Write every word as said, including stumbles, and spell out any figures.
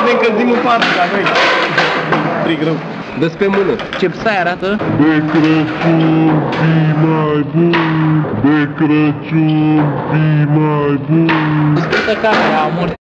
ne încălzim în patru la noi. Frig rău. Dă-ți pe mână. Ce psai arată? De Crăciun fii mai bun, de Crăciun fii mai bun. Discută camera, amor.